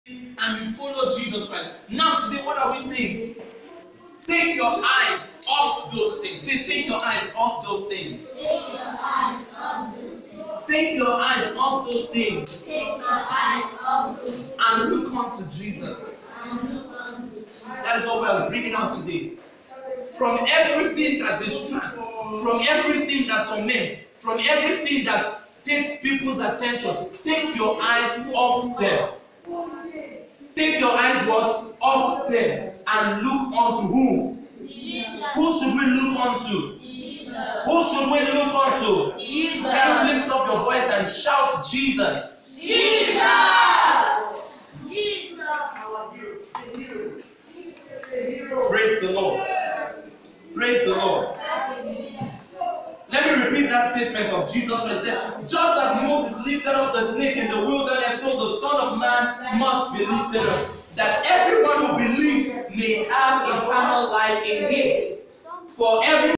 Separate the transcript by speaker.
Speaker 1: and you follow Jesus Christ. Now today, what are we saying? Take your eyes off those things. Say, take your eyes off those things.
Speaker 2: Take your eyes off those things.
Speaker 1: Take your eyes off those things.
Speaker 2: Take your eyes off those things.
Speaker 1: And look unto Jesus.
Speaker 2: And look unto Jesus.
Speaker 1: That is what we are bringing out today. From everything that distracts, from everything that torments, from everything that takes people's attention, take your eyes off them. Take your eyes what? Off them. And look unto who?
Speaker 2: Jesus.
Speaker 1: Who should we look unto?
Speaker 2: Jesus.
Speaker 1: Who should we look unto?
Speaker 2: Jesus.
Speaker 1: Can you lift up your voice and shout Jesus?
Speaker 2: Jesus. Jesus.
Speaker 1: Praise the Lord. Praise the Lord. Let me repeat that statement of Jesus Christ. Just as Moses lifted up the snake in the wilderness, so the Son of Man must be lifted up, that everyone who believes may have eternal life in him. For every